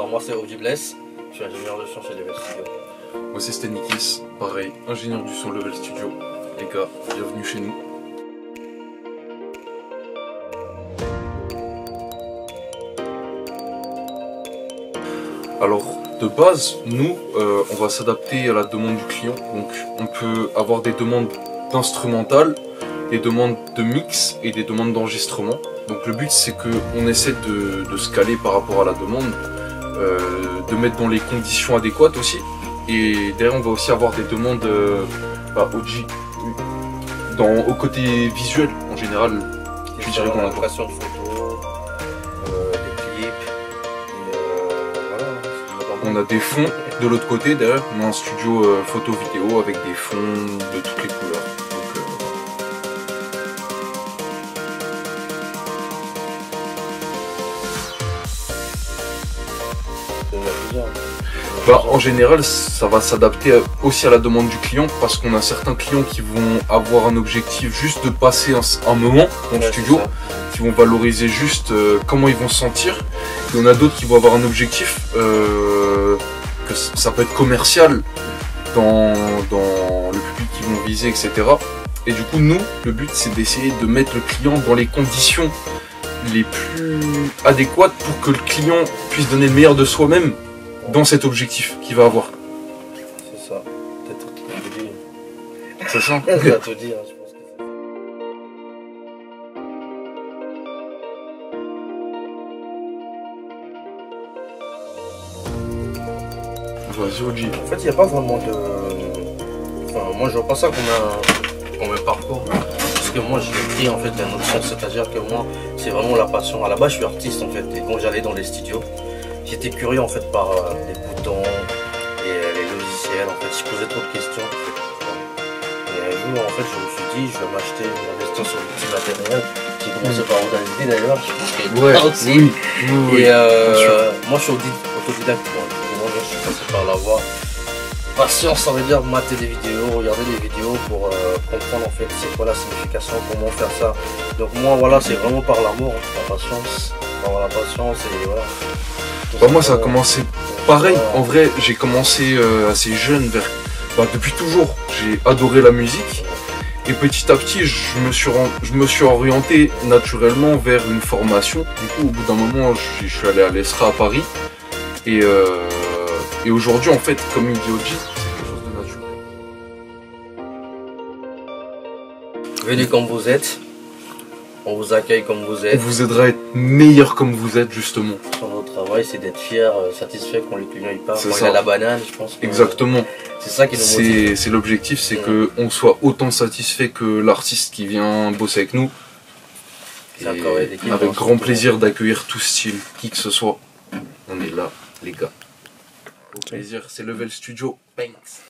Alors moi c'est Oji Bless, je suis ingénieur de son chez Level Studio. Moi c'est Stanikis, pareil, ingénieur du son Level Studio. Les gars, bienvenue chez nous. Alors, de base, nous, on va s'adapter à la demande du client. Donc, on peut avoir des demandes d'instrumental, des demandes de mix et des demandes d'enregistrement. Donc, le but, c'est qu'on essaie de se caler par rapport à la demande, de mettre dans les conditions adéquates aussi. Et derrière, on va aussi avoir des demandes OG, au côté visuel en général. Je dirais qu'on a l'impression de photos, des clips. On a des fonds de l'autre côté, derrière on a un studio photo vidéo avec des fonds de toutes les couleurs. En général, ça va s'adapter aussi à la demande du client parce qu'on a certains clients qui vont avoir un objectif juste de passer un moment dans le studio, qui vont valoriser juste comment ils vont se sentir. Et on a d'autres qui vont avoir un objectif que ça peut être commercial dans le public qu'ils vont viser, etc. Et du coup, nous, le but, c'est d'essayer de mettre le client dans les conditions les plus adéquates pour que le client puisse donner le meilleur de soi-même dans cet objectif qu'il va avoir. C'est ça. Peut-être tout dire. C'est ça. Je vais te dire, je pense que Vas-y, Oji. en fait, il n'y a pas vraiment de... Enfin, moi, je vois pas ça comme un parcours. Parce que moi, j'ai pris en fait la notion, c'est-à-dire que moi, c'est vraiment la passion. À la base, je suis artiste en fait. Et quand j'allais dans les studios, j'étais curieux en fait par les boutons et les logiciels. En fait, je posais trop de questions. Et un jour, en fait, je me suis dit, je vais m'acheter, je vais investir sur le petit matériel. J'ai commencé par Audacity d'ailleurs. Je pense qu'il y a aussi. Oui, Et moi, je suis autodidacte. Moi, je suis passé par la voie. Patience, ça veut dire mater des vidéos, regarder des vidéos pour comprendre en fait c'est quoi la signification, comment faire ça. Donc moi voilà, c'est vraiment par l'amour, la patience, par la patience et voilà. Moi ça a commencé pareil, en vrai j'ai commencé assez jeune, depuis toujours j'ai adoré la musique et petit à petit je me suis orienté naturellement vers une formation. Du coup au bout d'un moment je suis allé à l'ESRA à Paris et aujourd'hui en fait comme il dit Oji, c'est quelque chose de naturel. Venez comme vous êtes, on vous accueille comme vous êtes. On vous aidera à être meilleur comme vous êtes justement. Sur notre travail c'est d'être fier, satisfait quand les clients y partent, quand il ça. a la banane je pense. Exactement. C'est ça qui nous motive. C'est l'objectif, c'est qu'on soit autant satisfait que l'artiste qui vient bosser avec nous. Avec grand plaisir d'accueillir tout style, qui que ce soit. On est là, les gars. Au plaisir, c'est Level Studio. Thanks.